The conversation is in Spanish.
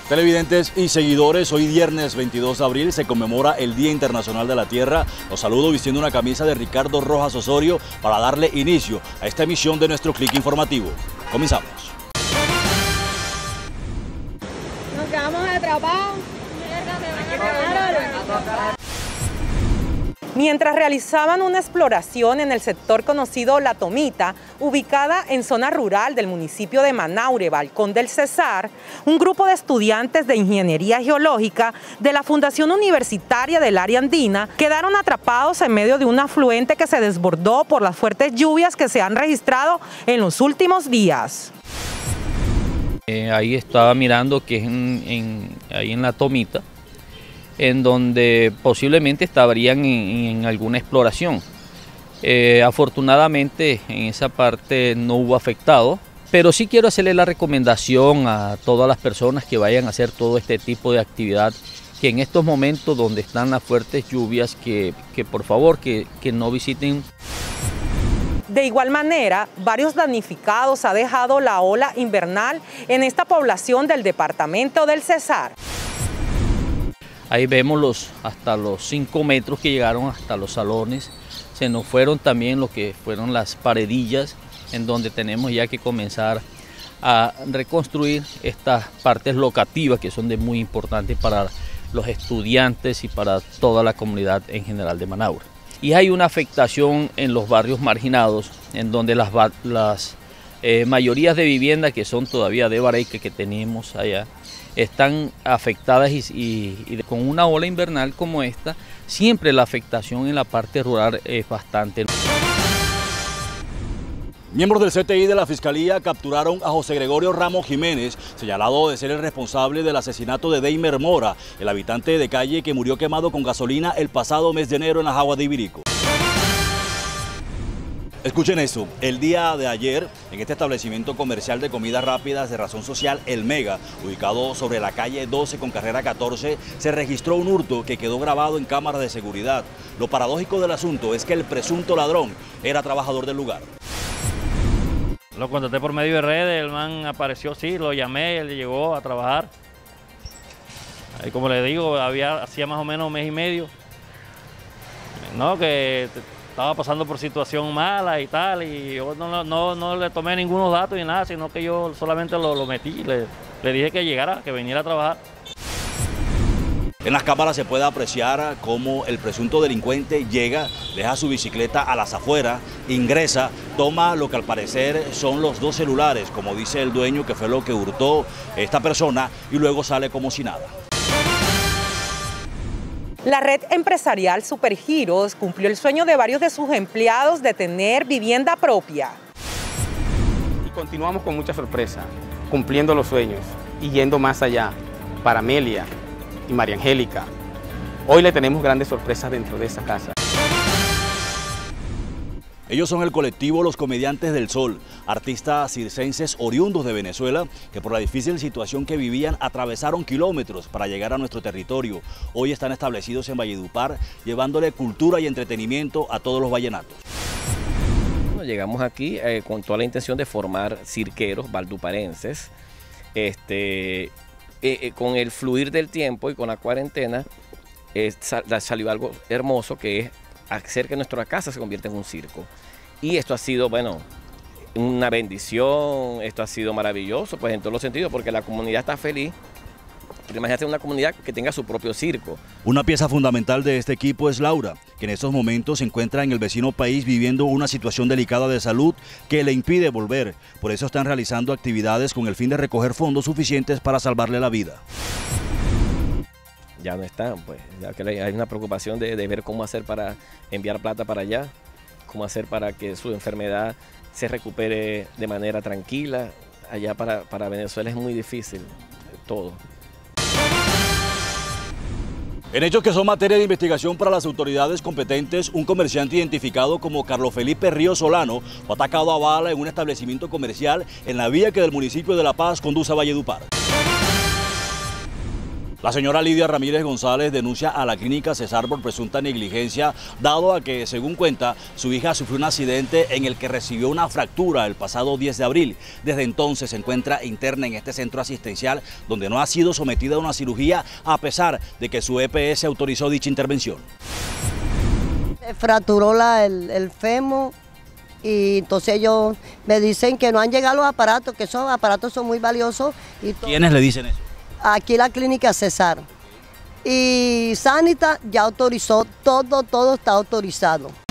Televidentes y seguidores, hoy viernes 22 de abril se conmemora el Día Internacional de la Tierra. Los saludo vistiendo una camisa de Ricardo Rojas Osorio para darle inicio a esta emisión de nuestro clic informativo. Comenzamos. Nos quedamos atrapados. Mientras realizaban una exploración en el sector conocido La Tomita, ubicada en zona rural del municipio de Manaure, Balcón del Cesar, un grupo de estudiantes de Ingeniería Geológica de la Fundación Universitaria del Área Andina quedaron atrapados en medio de un afluente que se desbordó por las fuertes lluvias que se han registrado en los últimos días. Ahí estaba mirando que es ahí en La Tomita, en donde posiblemente estarían en alguna exploración. Afortunadamente en esa parte no hubo afectados, pero sí quiero hacerle la recomendación a todas las personas que vayan a hacer todo este tipo de actividad, que en estos momentos donde están las fuertes lluvias, que por favor que no visiten. De igual manera, varios damnificados ha dejado la ola invernal en esta población del departamento del Cesar. Ahí vemos hasta los 5 metros que llegaron hasta los salones. Se nos fueron también lo que fueron las paredillas, en donde tenemos ya que comenzar a reconstruir estas partes locativas que son de muy importantes para los estudiantes y para toda la comunidad en general de Manaure. Y hay una afectación en los barrios marginados, en donde las mayorías de viviendas que son todavía de Bareique que tenemos allá, están afectadas y con una ola invernal como esta, siempre la afectación en la parte rural es bastante. Miembros del CTI de la Fiscalía capturaron a José Gregorio Ramos Jiménez, señalado de ser el responsable del asesinato de Deimer Mora, el habitante de calle que murió quemado con gasolina el pasado mes de enero en las aguas de Ibirico. Escuchen esto, el día de ayer, en este establecimiento comercial de comidas rápidas de razón social, El Mega, ubicado sobre la calle 12 con carrera 14, se registró un hurto que quedó grabado en cámaras de seguridad. Lo paradójico del asunto es que el presunto ladrón era trabajador del lugar. Lo contacté por medio de redes, el man apareció, sí, lo llamé, él llegó a trabajar. Ahí, como le digo, hacía más o menos un mes y medio. No, que estaba pasando por situación mala y tal, y yo no le tomé ningunos datos ni nada, sino que yo solamente lo metí, le dije que llegara, que viniera a trabajar. En las cámaras se puede apreciar cómo el presunto delincuente llega, deja su bicicleta a las afueras, ingresa, toma lo que al parecer son los 2 celulares, como dice el dueño, que fue lo que hurtó esta persona, y luego sale como si nada. La red empresarial Supergiros cumplió el sueño de varios de sus empleados de tener vivienda propia. Y continuamos con mucha sorpresa, cumpliendo los sueños y yendo más allá para Amelia y María Angélica. Hoy le tenemos grandes sorpresas dentro de esta casa. Ellos son el colectivo Los Comediantes del Sol, artistas circenses oriundos de Venezuela que por la difícil situación que vivían atravesaron kilómetros para llegar a nuestro territorio. Hoy están establecidos en Valledupar, llevándole cultura y entretenimiento a todos los vallenatos. Bueno, llegamos aquí con toda la intención de formar cirqueros valduparenses. Con el fluir del tiempo y con la cuarentena salió algo hermoso, que es hacer que nuestra casa se convierta en un circo. Y esto ha sido, bueno, una bendición, esto ha sido maravilloso, pues en todos los sentidos, porque la comunidad está feliz. Pero imagínate una comunidad que tenga su propio circo. Una pieza fundamental de este equipo es Laura, que en estos momentos se encuentra en el vecino país viviendo una situación delicada de salud que le impide volver. Por eso están realizando actividades con el fin de recoger fondos suficientes para salvarle la vida. Ya no están, pues, ya que hay una preocupación de ver cómo hacer para enviar plata para allá, cómo hacer para que su enfermedad se recupere de manera tranquila. Allá para Venezuela es muy difícil todo. En hechos que son materia de investigación para las autoridades competentes, un comerciante identificado como Carlos Felipe Ríos Solano fue atacado a bala en un establecimiento comercial en la vía que del municipio de La Paz conduce a Valledupar. La señora Lidia Ramírez González denuncia a la clínica Cesar por presunta negligencia, dado a que, según cuenta, su hija sufrió un accidente en el que recibió una fractura el pasado 10 de abril. Desde entonces se encuentra interna en este centro asistencial, donde no ha sido sometida a una cirugía, a pesar de que su EPS autorizó dicha intervención. Se fracturó el fémur y entonces ellos me dicen que no han llegado los aparatos, que esos aparatos son muy valiosos. ¿Quiénes le dicen eso? Aquí la clínica Cesar. Y Sanita ya autorizó, todo está autorizado.